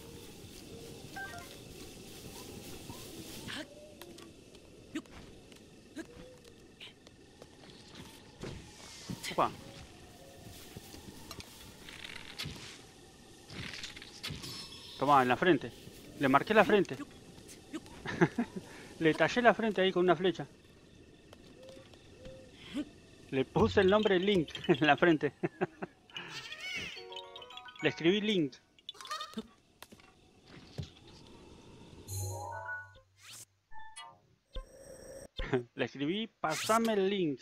Opa. Toma, en la frente. Le marqué la frente. Le tallé la frente ahí con una flecha. Le puse el nombre Link en la frente. Le escribí Link. Le escribí pasame el link.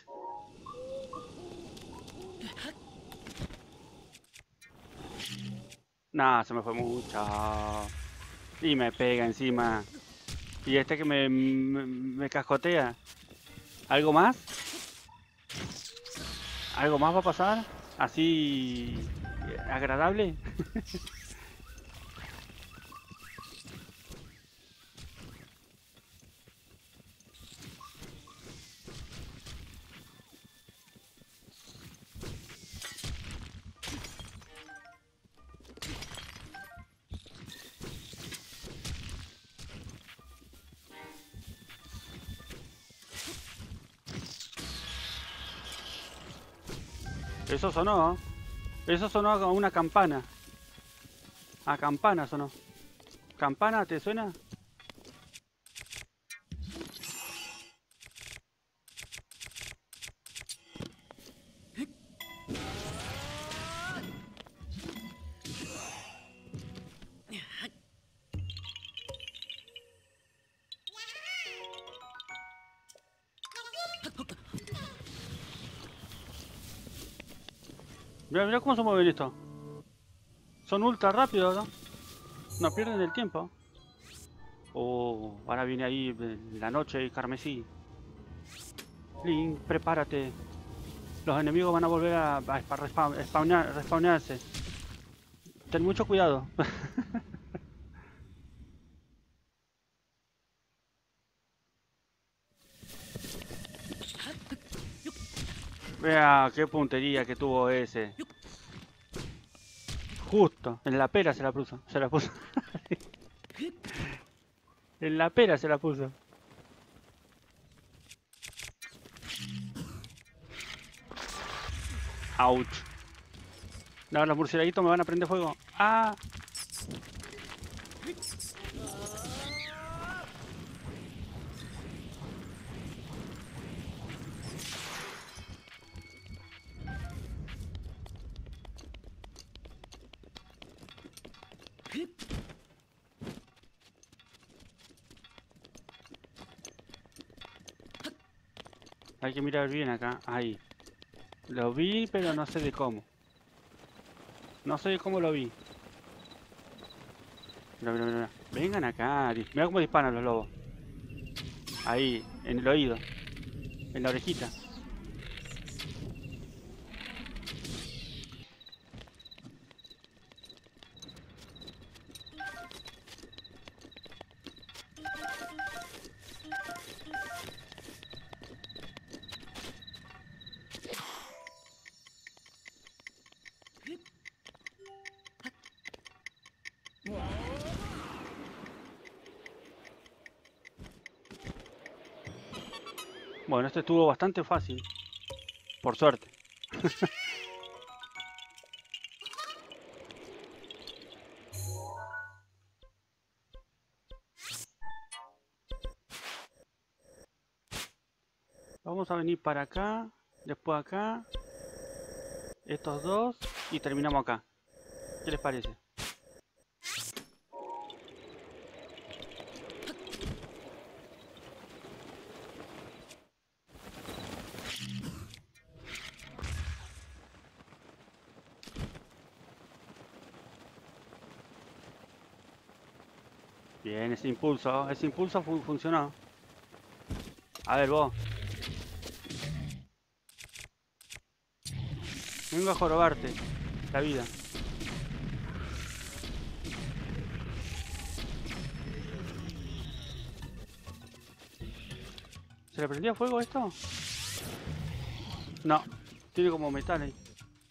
Nah, se me fue mucho. Y me pega encima. Y este que me cascotea. ¿Algo más? ¿Algo más va a pasar? ¿Así agradable? Eso sonó. Eso sonó como una campana. A campana sonó. ¿Campana te suena? Mira, mira cómo se mueven estos. Son ultra rápidos, ¿no? No pierden el tiempo. Oh, ahora viene ahí la noche carmesí. Link, prepárate. Los enemigos van a volver a respawnarse. Ten mucho cuidado. Vea qué puntería que tuvo ese. Justo, en la pera se la puso. Se la puso. En la pera se la puso. Ouch. No, los murcielaguitos me van a prender fuego. ¡Ah! Hay que mirar bien acá. Ahí. Lo vi, pero no sé de cómo. No sé de cómo lo vi. Mira, mira, mira. Vengan acá. Mira cómo disparan los lobos. Ahí, en el oído. En la orejita. Bueno, este estuvo bastante fácil. Por suerte. Vamos a venir para acá. Después acá. Estos dos. Y terminamos acá. ¿Qué les parece? Bien, ese impulso funcionó. A ver vos. Vengo a jorobarte la vida. ¿Se le prendía fuego esto? No, tiene como metal ahí.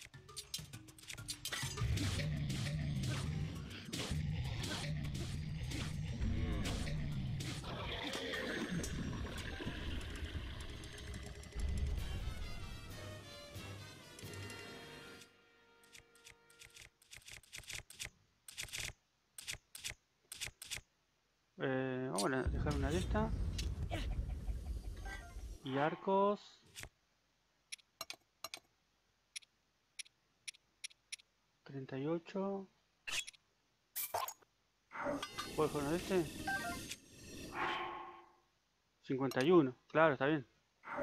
Vamos a dejar una de estas. Y arcos. $38. ¿Puedo dejar uno de este? 51. Claro, está bien.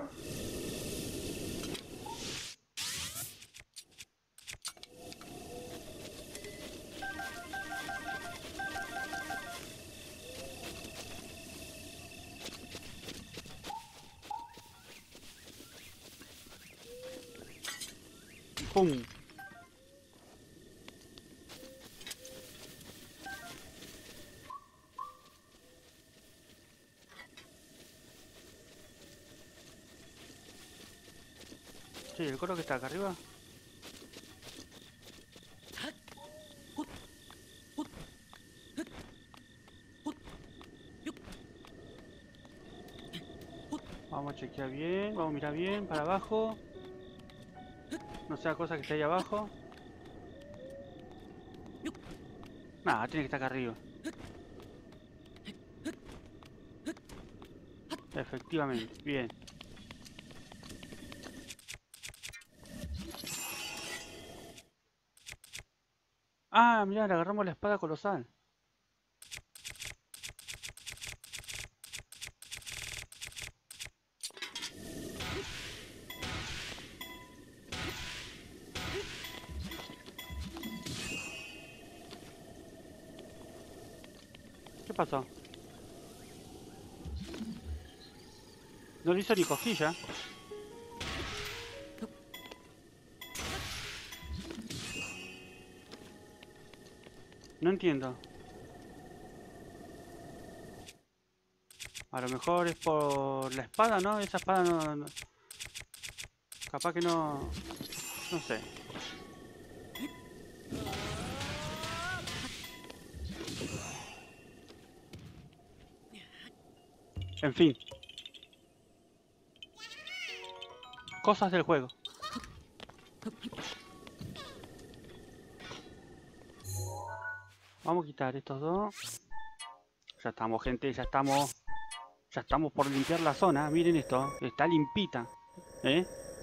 ¡Pum! Sí, el coro que está acá arriba. Vamos a chequear bien, vamos a mirar bien para abajo. No sea cosa que esté ahí abajo. Nada, tiene que estar acá arriba. Efectivamente, bien. Ah, mirá, le agarramos la espada colosal. ¿Qué pasó? No le hizo ni cosquilla. No entiendo. A lo mejor es por la espada, ¿no? Esa espada no... Capaz que no... No sé. En fin. Cosas del juego. Vamos a quitar estos dos. Ya estamos, gente, ya estamos. Ya estamos por limpiar la zona. Miren esto, está limpita. ¿Eh?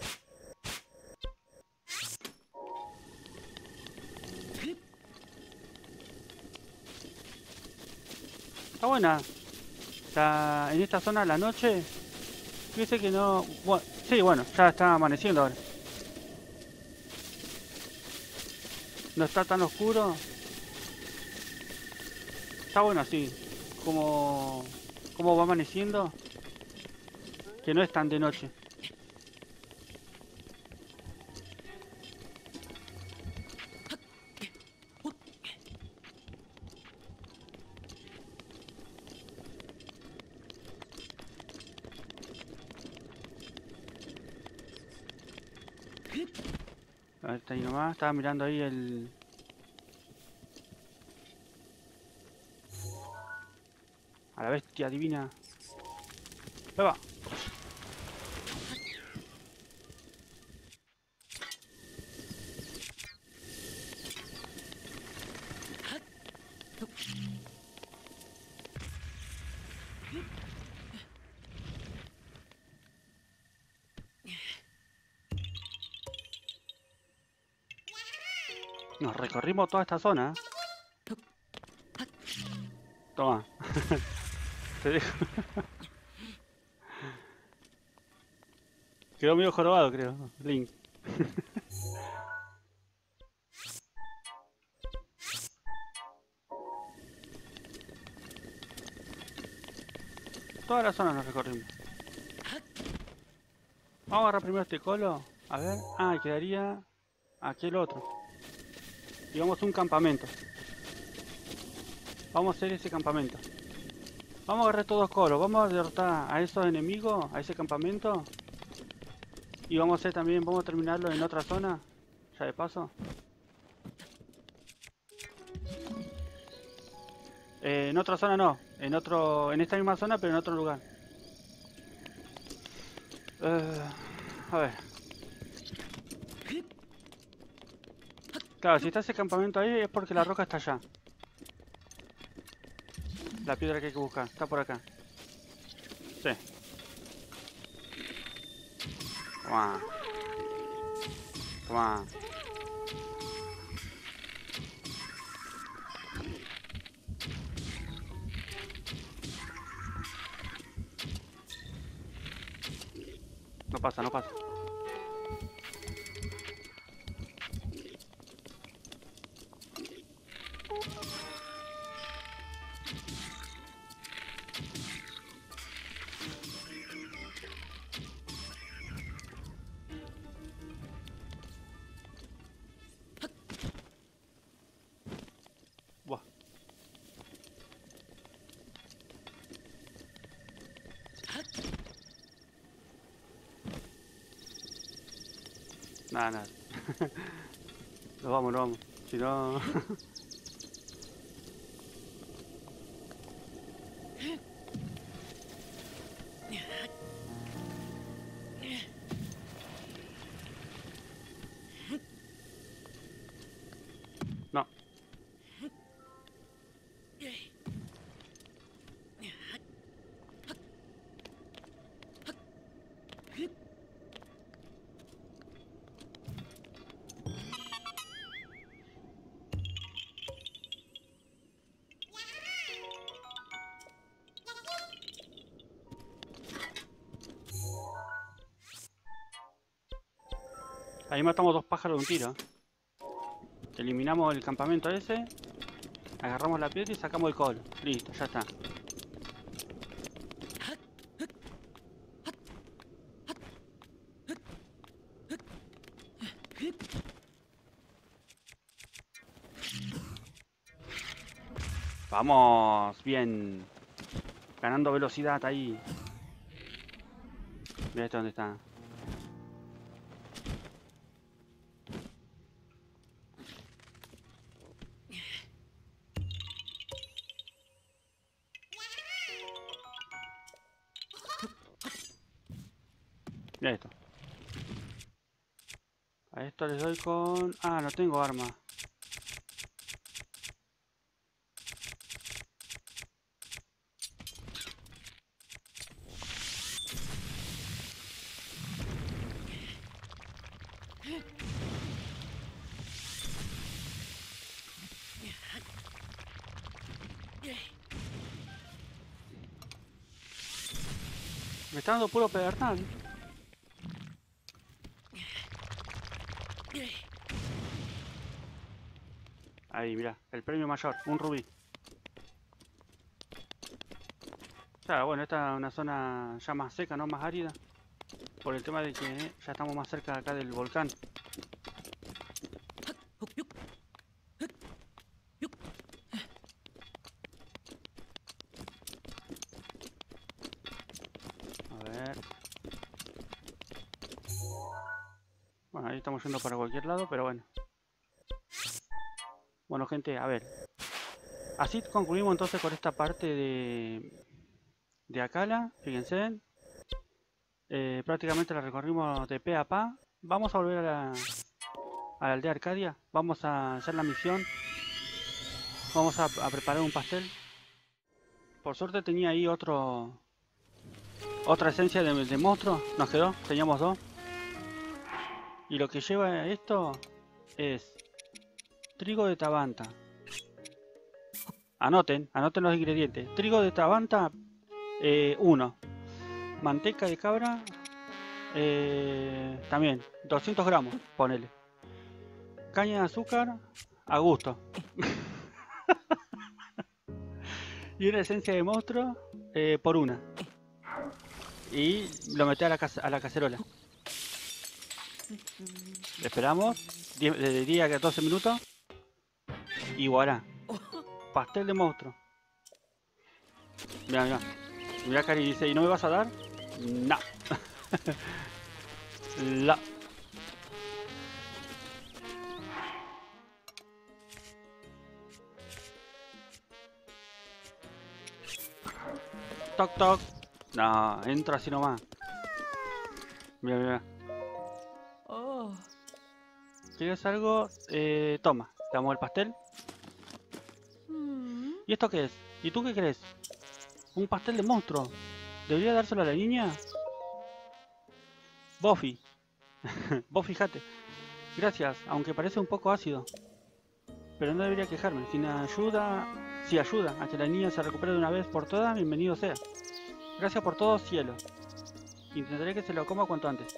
Está buena. En esta zona a la noche. Fíjese que no... Bueno, sí, bueno, ya está amaneciendo ahora. No está tan oscuro. Está bueno así. Como va amaneciendo. Que no es tan de noche. A ver, está ahí nomás. Estaba mirando ahí el... A la bestia divina. Ahí va. Nos recorrimos toda esta zona. Toma. Te dejo. Quedó medio jorobado, creo. Link. Toda la zona nos recorrimos. Vamos a agarrar primero este colo. A ver. Ah, y quedaría aquel otro. Y vamos a un campamento. Vamos a hacer ese campamento. Vamos a agarrar todos colos. Vamos a derrotar a esos enemigos, a ese campamento. Y vamos a hacer también, vamos a terminarlo en otra zona. Ya de paso. En otra zona no. En esta misma zona, pero en otro lugar. A ver. Claro, si está ese campamento ahí es porque la roca está allá. La piedra que hay que buscar. Está por acá. Sí. Toma. Toma. No pasa, no pasa. Buah. Nada, nada. Nos vamos, nos vamos. Si no... No. Ahí matamos dos pájaros de un tiro. Eliminamos el campamento ese. Agarramos la piedra y sacamos el col. Listo, ya está. Vamos, bien. Ganando velocidad ahí. Mira esto dónde está. Mira esto. A esto les doy con... Ah, no tengo arma. Me está dando puro pedernal. Ahí, mira, el premio mayor, un rubí. Claro, bueno, esta es una zona ya más seca, ¿no? Más árida. Por el tema de que ya estamos más cerca de acá del volcán. A ver. Bueno, ahí estamos yendo para cualquier lado, pero bueno. Bueno, gente, a ver. Así concluimos entonces con esta parte de Akala, fíjense. Prácticamente la recorrimos de pe a pa. Vamos a volver a la aldea Arcadia. Vamos a hacer la misión. Vamos a preparar un pastel. Por suerte tenía ahí otra esencia de monstruo. Nos quedó, teníamos dos. Y lo que lleva esto es trigo de Tabanta. Anoten los ingredientes. Trigo de Tabanta, 1. Manteca de cabra, también 200 gramos, ponele. Caña de azúcar, a gusto. Y una esencia de monstruo, por una. Y lo metí a la cacerola. Esperamos de 10 a 12 minutos. Y voilà. Pastel de monstruo. Mira, mira. Mira, Cari dice, ¿y no me vas a dar? No. La. Toc toc. No, entro así nomás. Mira, mira. Oh. ¿Quieres algo? Toma, te damos el pastel. ¿Y esto qué es? ¿Y tú qué crees? Un pastel de monstruo. ¿Debería dárselo a la niña? Buffy. Vos fíjate. Gracias, aunque parece un poco ácido. Pero no debería quejarme. Si ayuda a que la niña se recupere de una vez por todas, bienvenido sea. Gracias por todo, cielo. Intentaré que se lo coma cuanto antes.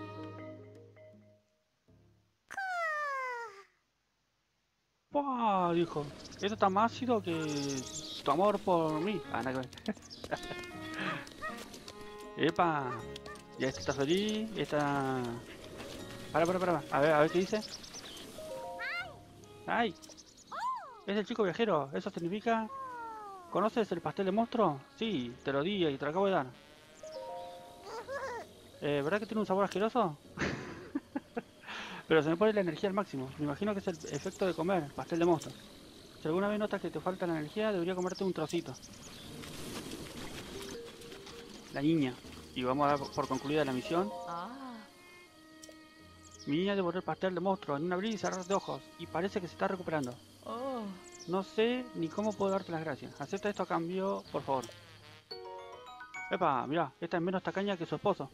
¡Pah! Dijo. Esto está más ácido que tu amor por mí. Ah, nada que ver. ¡Epa! Ya este está feliz. Esta... Para. A ver qué dice. ¡Ay! Es el chico viajero. Eso significa... ¿Conoces el pastel de monstruo? Sí, te lo di y te lo acabo de dar. ¿Verdad que tiene un sabor asqueroso? Pero se me pone la energía al máximo. Me imagino que es el efecto de comer pastel de monstruo. Si alguna vez notas que te falta la energía, debería comerte un trocito. La niña. Y vamos a dar por concluida la misión. Mi niña devoró el pastel de monstruo en un abrir y cerrar de ojos. Y parece que se está recuperando. No sé ni cómo puedo darte las gracias. Acepta esto a cambio, por favor. Epa, mirá, esta es menos tacaña que su esposo.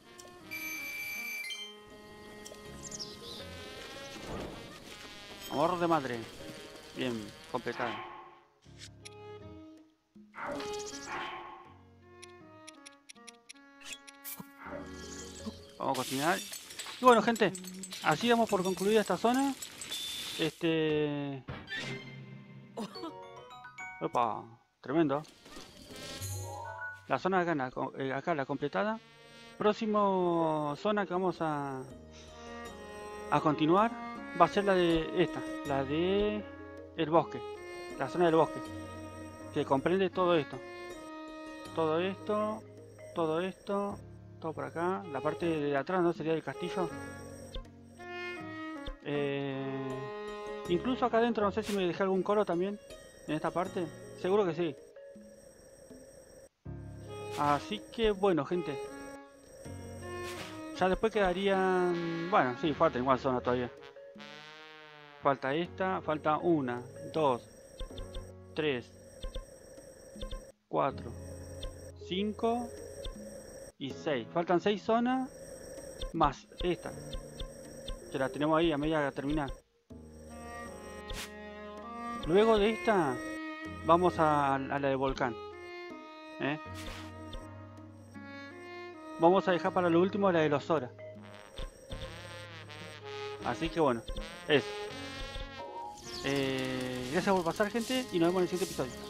Amor de madre. Bien, completada. Vamos a cocinar. Y bueno, gente, así damos por concluida esta zona. Opa, tremendo. La zona de acá la completada. Próximo zona que vamos a continuar va a ser la de esta, la de el bosque, la zona del bosque, que comprende todo esto, todo por acá. La parte de atrás no sería el castillo. Incluso acá adentro no sé si me dejé algún coro también en esta parte, seguro que sí. Así que bueno, gente, ya después quedarían, bueno, sí, falta igual zona todavía. Falta esta, falta 1, 2, 3, 4, 5 y 6. Faltan 6 zonas más esta, que la tenemos ahí a media de terminar. Luego de esta vamos a la de volcán. Vamos a dejar para lo último la de los Zora. Así que bueno, eso. Gracias por pasar, gente, y nos vemos en el siguiente episodio.